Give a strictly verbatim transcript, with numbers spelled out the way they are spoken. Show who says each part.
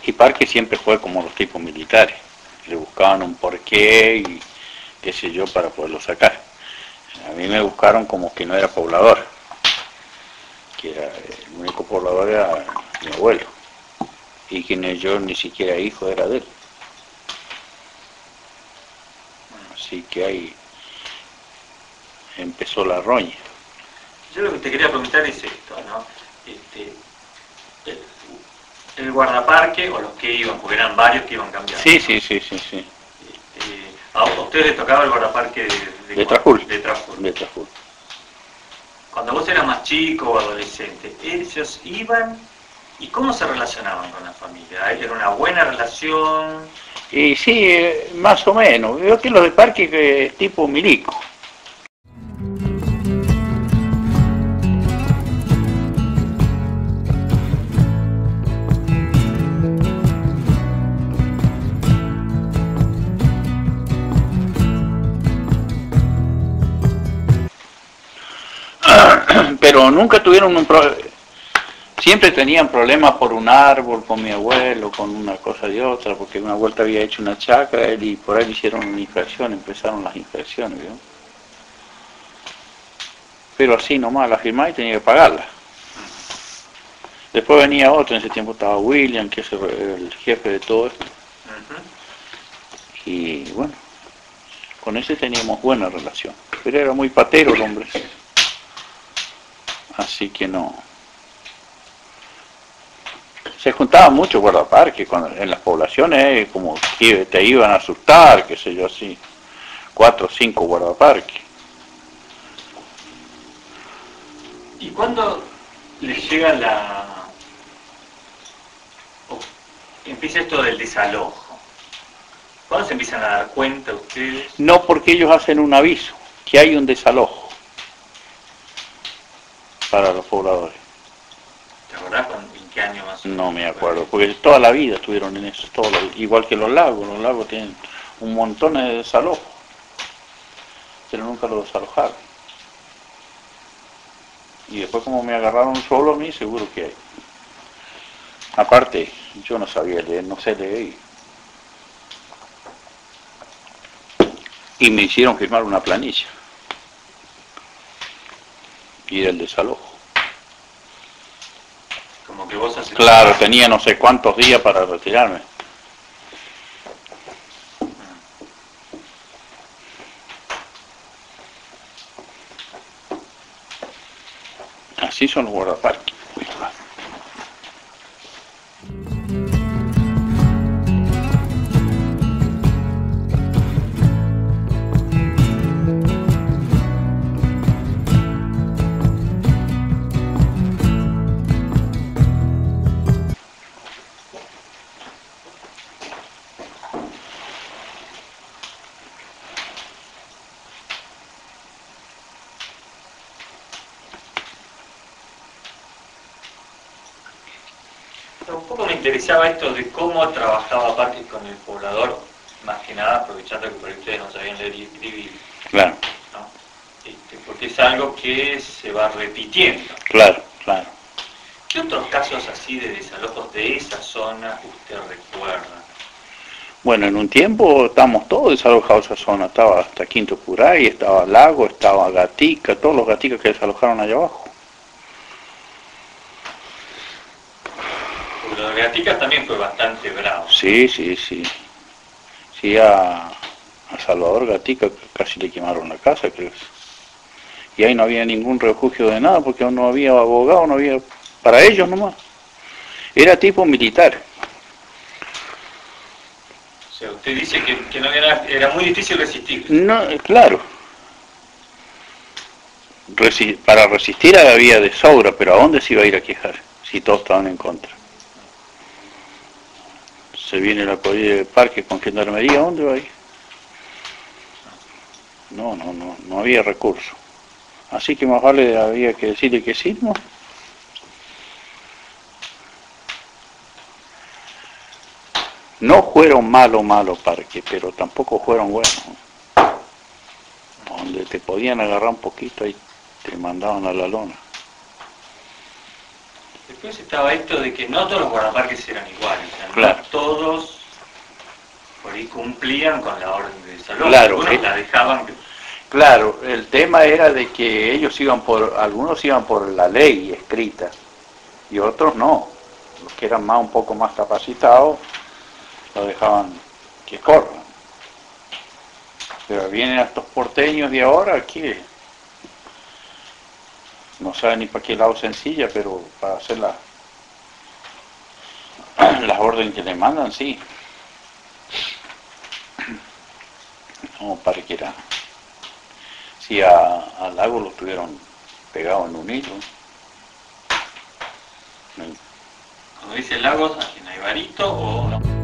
Speaker 1: Y Parque siempre fue como los tipos militares, le buscaban un porqué y qué sé yo para poderlo sacar. A mí me buscaron como que no era poblador, que era, el único poblador era mi abuelo, y que yo ni siquiera hijo era de él. Así que ahí empezó la roña.
Speaker 2: Yo lo que te quería preguntar es esto, ¿no? Este, el, el guardaparque, o los que iban, porque eran varios que iban cambiando.
Speaker 1: Sí, sí, sí, sí, sí.
Speaker 2: Este, ¿a ustedes les tocaba el guardaparque de, de,
Speaker 1: de Trajul?
Speaker 2: De Trajul.
Speaker 1: De Trajul.
Speaker 2: Cuando vos eras más chico o adolescente, ellos iban, ¿y cómo se relacionaban con la familia? ¿Era una buena relación?
Speaker 1: Y sí, más o menos. Veo que los de Parque que es tipo milico. Pero nunca tuvieron un problema. Siempre tenían problemas por un árbol, con mi abuelo, con una cosa de otra, porque una vuelta había hecho una chacra y por ahí hicieron una infracción, empezaron las infracciones, ¿vio? Pero así nomás, la firmaba y tenía que pagarla. Después venía otro, en ese tiempo estaba William, que es el jefe de todo esto. Y bueno, con ese teníamos buena relación. Pero era muy patero el hombre. Así que no. Se juntaban mucho guardaparques en las poblaciones, como que te iban a asustar, qué sé yo, así. Cuatro o cinco guardaparques.
Speaker 2: ¿Y cuándo les llega la... Oh, empieza esto del desalojo? ¿Cuándo se empiezan a dar cuenta ustedes?
Speaker 1: No, porque ellos hacen un aviso, que hay un desalojo para los pobladores.
Speaker 2: ¿Te acordás en qué año más o menos?
Speaker 1: No me acuerdo, porque toda la vida estuvieron en eso, todo la, igual que los lagos, los lagos tienen un montón de desalojos, pero nunca lo desalojaron. Y después como me agarraron solo a mí, seguro que hay. Aparte, yo no sabía leer, no sé leer. Y me hicieron firmar una planilla. Y era el desalojo.
Speaker 2: Como que vos haces...
Speaker 1: Claro, tenía no sé cuántos días para retirarme. Así son los guardaparques.
Speaker 2: Un poco me interesaba esto de cómo trabajaba Parque con el poblador, más que nada aprovechando que por ahí ustedes no sabían leer y escribir.
Speaker 1: Claro.
Speaker 2: ¿No? Este, porque es algo que se va repitiendo.
Speaker 1: Claro, claro.
Speaker 2: ¿Qué otros casos así de desalojos de esa zona usted recuerda?
Speaker 1: Bueno, en un tiempo estábamos todos desalojados de esa zona. Estaba hasta Quinto Puray, estaba Lago, estaba Gatica, todos los gaticas que desalojaron allá abajo.
Speaker 2: Porque lo de Gaticas también fue bastante bravo.
Speaker 1: Sí, sí, sí. Sí, a, a Salvador Gatica casi le quemaron la casa, creo. Y ahí no había ningún refugio de nada, porque no había abogado, no había... Para ellos nomás. Era tipo militar.
Speaker 2: O sea, usted dice que, que no era, era muy difícil resistir.
Speaker 1: No, claro. Resi para resistir había de sobra, pero ¿a dónde se iba a ir a quejar? Si todos estaban en contra. Se viene la policía del parque con gendarmería, ¿a dónde va a ir? No, no, no, no había recurso. Así que más vale había que decirle que sí, ¿no? No fueron malos, malos parques, pero tampoco fueron buenos. Donde te podían agarrar un poquito y te mandaban a la lona.
Speaker 2: Después estaba esto de que no todos los guardaparques eran iguales, o sea,
Speaker 1: Claro.
Speaker 2: no todos por ahí cumplían con la orden de desalojo,
Speaker 1: Claro,
Speaker 2: algunos
Speaker 1: eh.
Speaker 2: la dejaban.
Speaker 1: Claro, el tema era de que ellos iban por, algunos iban por la ley escrita y otros no. Los que eran más un poco más capacitados lo dejaban que corran. Pero vienen estos porteños de ahora que no saben ni para qué lado sencilla, pero para hacer la, las órdenes que le mandan, sí. No, para que era. Sí, a, a Lago lo tuvieron pegado en un hilo.
Speaker 2: Cuando dice Lagos, ¿a quién? ¿A Ibarito o no?